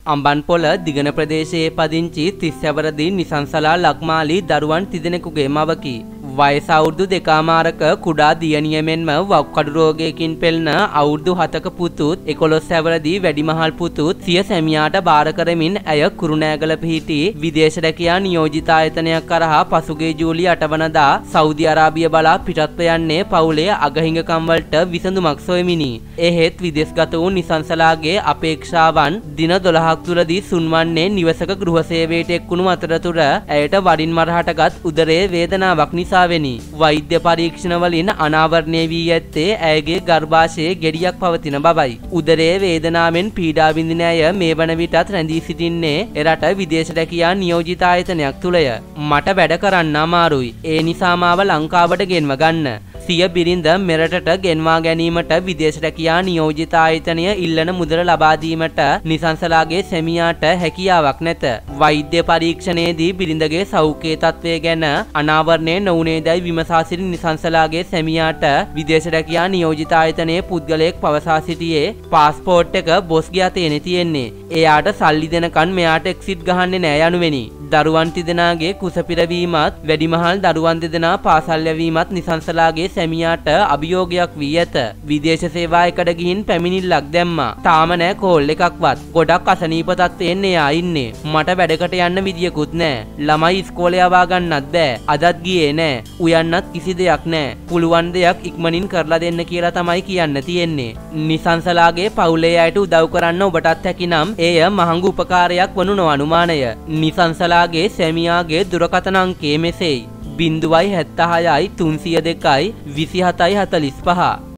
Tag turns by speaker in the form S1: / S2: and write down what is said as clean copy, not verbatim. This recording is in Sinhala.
S1: අම්බන්පොළ දිගන ප්‍රදේශයේ පදිංචි 30 අවුරුදු නිසංසලා ලක්මාලි දරුවන් තිදෙනෙකුගේ මවකි. වයස අවුරුදු දෙකමාරක කුඩා දියණිය මෙන්ම වකුගඩු රෝගයකින් පෙළෙන අවුරුදු 7ක පුතුත් 11 අවුරුදු වැඩිමහල් පුතුත් සිය සැමියාට බාර කරමින් ඇය කුරුණෑගල පිහිටි විදේශ රැකියා නියෝජිත ආයතනයක් කරහා පසුගිය ජූලි 8 වනදා සෞදි අරාබිය බලා පිටත්ව යන්නේ පවුලේ අගහිඟකම් වලට විසඳුමක් සොයමිනි. එහෙත් විදේශගත වූ නිසංසලාගේ අපේක්ෂාවන් දින 12ක් තුලදී සුන්වන්නේ නිවසක ගෘහ සේවයට එක්වුණු අතරතුර ඇයට වරින් මරහටගත් උදරයේ වේදනාවක් නිසා වෛද්‍ය පරීක්ෂණ වලින් අනාවරණය වී ඇත්තේ ඇයගේ ගර්භාෂයේ ගෙඩියක් පවතින බවයි. උදරයේ වේදනාවෙන් පීඩා විඳින ඇය මේ වන විටත් රැඳී සිටින්නේ එරට විදේශ රැකියා නියෝජිත ආයතනයක් තුලය. මට වැඩ කරන්න අමාරුයි. ඒ නිසා මාව ලංකාවට ගෙන්ව ගන්න. සිය බිරිඳ මෙරටට ගෙන්වා ගැනීමට විදේශ රැකියා නියෝජිත ආයතනය ඉල්ලන මුදල ලබා දීමට නිසංසලාගේ සැමියාට හැකියාවක් නැත. වෛද්‍ය පරීක්ෂණයේදී බිරිඳගේ සෞඛ්‍ය තත්ත්වය ගැන අනාවරණය නොවුනේදයි විමසා සිටි නිසංසලාගේ සැමියාට විදේශ රැකියා නියෝජිත ආයතනයේ පුද්ගලයෙක් පවසා සිටියේ පාස්පෝර්ට් එක බොස්ගේ අතේ තියෙන්නේ. එයාට සල්ලි දෙනකන් මෙයාට එක්සිට් ගහන්නේ නෑ යනුවෙනි. දරුවන් තිදෙනාගේ කුස පිරවීමත් වැඩිමහල් දරුවන් දෙදෙනා පාසල් යැවීමත් නිසංසලාගේ සැමියාට අභියෝගයක් වී ඇත. විදේශ සේවා එකට ගිහින් පැමිණිල්ලක් දැම්මා. තාම නෑ කෝල් එකක්වත්. ගොඩක් අසනීප තත්ත්වයෙන් එයා ඉන්නේ. මට වැඩකට යන්න විදියකුත් නෑ. ළමයි ඉස්කෝලේ යවා ගන්නත් බෑ. අදත් ගියේ නෑ. උයන්නත් කිසි දෙයක් නෑ. පුළුවන් දෙයක් ඉක්මනින් කරලා දෙන්න කියලා තමයි කියන්න තියෙන්නේ. නිසංසලාගේ පවුලේ අයට උදව් කරන්න ඔබටත් හැකිනම් එය මහඟු උපකාරයක් වනු නොඅනුමානය. නිසංසලාගේ සැමියාගේ දුරකථන අංකය මෙසේයි. 076 302 27 45